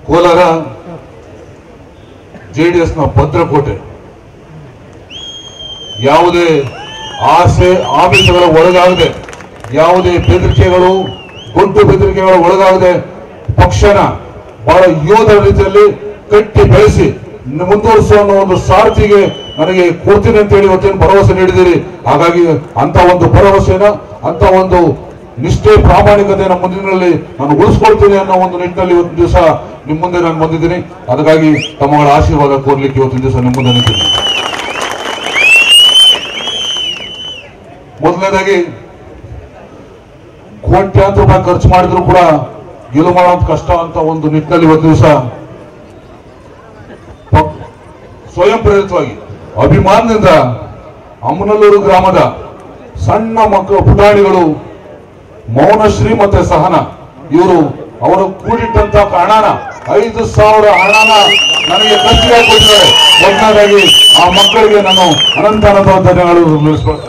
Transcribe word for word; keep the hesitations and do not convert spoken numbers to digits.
ಕೋಲಾರ ಜೆಡಿಎಸ್ನ ಭದ್ರಕೋಟೆ. ಯಾವುದೇ ಆಸೆ ಆಮಿಷಗಳ ಒಳಗಾಗದೆ, ಯಾವುದೇ ಬೆದರಿಕೆಗಳು ಗುಂಟು ಬೆದರಿಕೆಗಳ ಒಳಗಾಗದೆ ಪಕ್ಷನ ಬಹಳ ಯೋಧರ ರೀತಿಯಲ್ಲಿ ಕಟ್ಟಿ ಬೆಳೆಸಿ ಮುಂದುವರಿಸುವ ಒಂದು ಸಾರಥಿಗೆ ನನಗೆ ಕೊಡ್ತೀನಿ ಅಂತ ಹೇಳಿ ಇವತ್ತೇನು ಭರವಸೆ ನೀಡಿದ್ದೀರಿ. ಹಾಗಾಗಿ ಅಂತ ಒಂದು ಭರವಸೆನ, ಅಂತ ಒಂದು ನಿಷ್ಠೆ ಪ್ರಾಮಾಣಿಕತೆಯನ್ನು ಮುಂದಿನಲ್ಲಿ ನಾನು ಉಳಿಸ್ಕೊಳ್ತೀನಿ ಅನ್ನೋ ಒಂದು ನಿಟ್ಟಿನಲ್ಲಿ ಇವತ್ತಿನ ದಿವಸ ನಿಮ್ಮ ಮುಂದೆ ನಾನು ಬಂದಿದ್ದೀನಿ. ಅದಕ್ಕಾಗಿ ತಮ್ಮಗಳ ಆಶೀರ್ವಾದ ಕೋರ್ಲಿಕ್ಕೆ ಇವತ್ತಿನ ದಿವಸ ನಿಮ್ಮ ಮುಂದೆ ನಿಂತಿದ್ದೀನಿ. ಮೊದಲನೇದಾಗಿ ಕೋಟ್ಯಾಂತರ ರೂಪಾಯಿ ಖರ್ಚು ಮಾಡಿದ್ರು ಕೂಡ ಗೆಲುವು ಮಾಡೋದು ಕಷ್ಟ ಅಂತ ಒಂದು ನಿಟ್ಟಿನಲ್ಲಿ ಇವತ್ತು ದಿವಸ ಸ್ವಯಂ ಪ್ರೇರಿತವಾಗಿ ಅಭಿಮಾನದಿಂದ ಅಮ್ಮನಲ್ಲೂರು ಗ್ರಾಮದ ಸಣ್ಣ ಮಕ್ಕಳು ಪುಟಾಣಿಗಳು ಮೌನಶ್ರೀ ಮತ್ತೆ ಸಹನ ಇವರು ಅವರು ಕೂಡಿಟ್ಟಂತ ಹಣನ ಐದು ಸಾವಿರ ಹಣನ ನನಗೆ ಖರ್ಚಿಗೆ ಕೊಟ್ಟಿದ್ದಾರೆ. ಮೊದಲನೇದಾಗಿ ಆ ಮಕ್ಕಳಿಗೆ ನಾನು ಅನಂತ ಅನಂತ ಧನ್ಯವಾದಗಳು ತಿಳಿಸ್ಕೊಳ್ತೇನೆ.